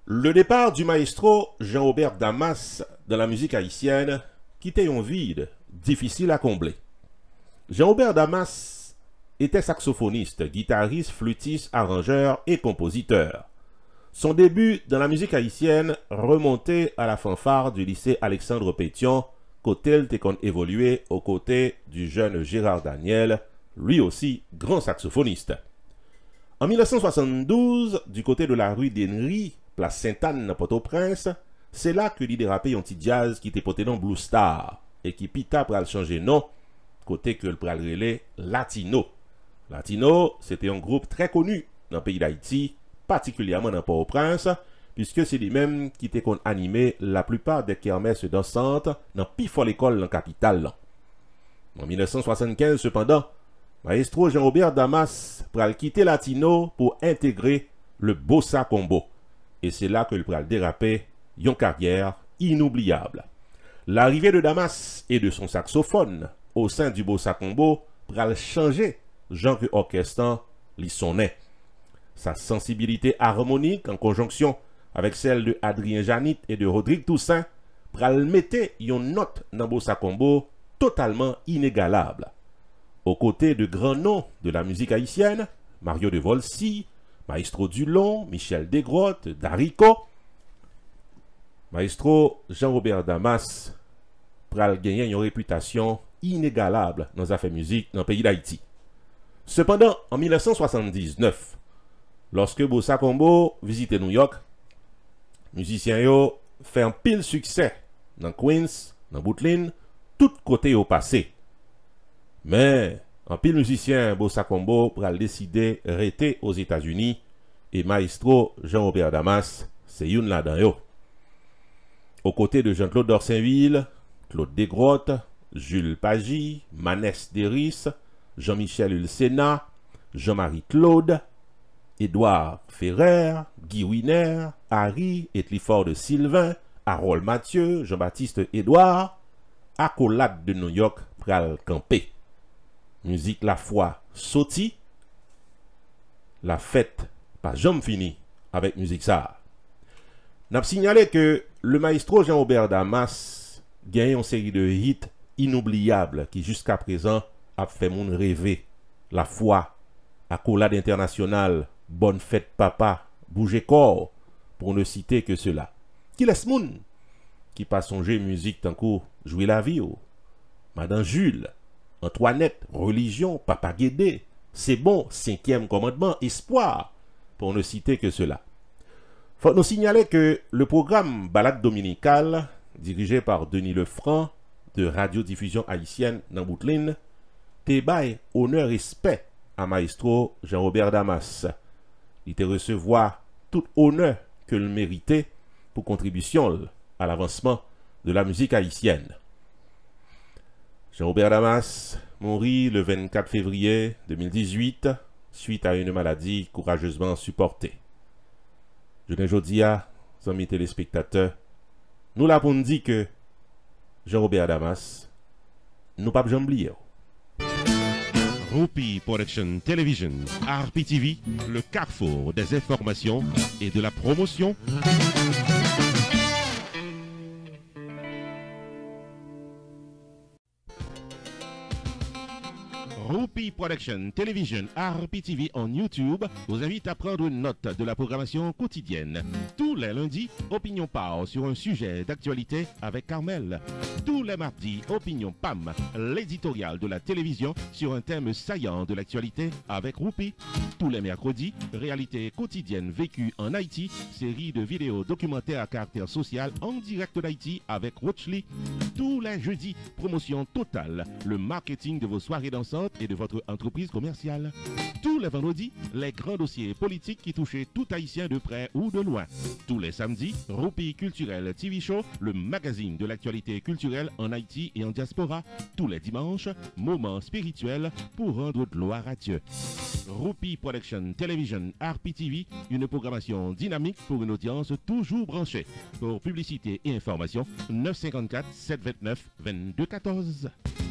Le départ du maestro Jean-Aubert Damas dans la musique haïtienne quittait un vide difficile à combler. Jean-Aubert Damas était saxophoniste, guitariste, flûtiste, arrangeur et compositeur. Son début dans la musique haïtienne remontait à la fanfare du lycée Alexandre Pétion, côté qu'on évolué aux côtés du jeune Gérard Daniel, lui aussi grand saxophoniste. En 1972, du côté de la rue d'Henry, place Sainte-Anne, Port-au-Prince, c'est là que l'idée dérapé un petit jazz qui était porté dans Blue Star et qui pita pral changer nom, côté que le pral relais Latino. Latino, c'était un groupe très connu dans le pays d'Haïti, particulièrement dans Port-au-Prince, puisque c'est lui-même qui était animé la plupart des kermesses dansantes dans Pifol l'école dans la capitale. En 1975, cependant, maestro Jean-Aubert Damas pral quitter Latino pour intégrer le Bossa Combo. Et c'est là que le pral déraper une carrière inoubliable. L'arrivée de Damas et de son saxophone au sein du Bossa Combo pral changer genre orchestre li sonnait. Sa sensibilité harmonique en conjonction avec celle de Adrien Janit et de Rodrigue Toussaint pral mettait une note dans Bossa Combo totalement inégalable. Aux côtés de grands noms de la musique haïtienne, Mario de Volsi, Maestro Dulon, Michel Desgrottes, Darico, Maestro Jean-Aubert Damas pral gagner une réputation inégalable dans les affaires musique dans le pays d'Haïti. Cependant, en 1979, lorsque Bossa Combo visitait New York, musiciens yo fait un pile succès dans Queens, dans Brooklyn, tout côté au passé. Mais un pile musicien Bossa Combo pral décider rester aux États-Unis et maestro Jean-Aubert Damas c'est une là-dedans yo. Aux côtés de Jean-Claude Dorsainville, Claude Desgrottes, Jules Pagis, Manès Deris, Jean-Michel Ulsena, Jean-Marie Claude, Édouard Ferrer, Guy Winer, Harry et Clifford de Sylvain, Harold Mathieu, Jean-Baptiste Édouard, accolade de New York pral campé. Musique la foi sauti, la fête pas jamais fini avec musique ça. N'a signalé que le maestro Jean-Aubert Damas gagne une série de hits inoubliables qui jusqu'à présent a fait mon rêver. La foi, accolade internationale, bonne fête papa, bouger corps, pour ne citer que cela. Qui laisse moun qui pas songer musique tant qu'on jouer la vie, Madame Jules, Antoinette, religion, Papa Guédé, c'est bon, 5e commandement, espoir, pour ne citer que cela. Faut nous signaler que le programme Balade Dominicale, dirigé par Denis Lefranc, de radiodiffusion haïtienne dans Brooklyn, te bail honneur et respect à maestro Jean-Aubert Damas. Il te recevoir tout honneur que le méritait pour contribution à l'avancement de la musique haïtienne. Jean-Aubert Damas mourit le 24 février 2018 suite à une maladie courageusement supportée. Je ne dis à amis téléspectateurs, nous l'avons dit que Jean-Aubert Damas, nous pas jamais oublier. Rupi Production Television, RPTV, le carrefour des informations et de la promotion. Rupi Production Television RPTV en YouTube vous invite à prendre une note de la programmation quotidienne. Tous les lundis, Opinion Part sur un sujet d'actualité avec Carmel. Tous les mardis, Opinion PAM, l'éditorial de la télévision sur un thème saillant de l'actualité avec Rupi. Tous les mercredis, réalité quotidienne vécue en Haïti, série de vidéos documentaires à caractère social en direct d'Haïti avec Rochely. Tous les jeudis, promotion totale, le marketing de vos soirées dansantes et de votre entreprise commerciale. Tous les vendredis, les grands dossiers politiques qui touchaient tout Haïtien de près ou de loin. Tous les samedis, Rupi Culturel TV Show, le magazine de l'actualité culturelle en Haïti et en diaspora. Tous les dimanches, moments spirituels pour rendre gloire à Dieu. Rupi Production Television RPTV, une programmation dynamique pour une audience toujours branchée. Pour publicité et information, 954 729 2214.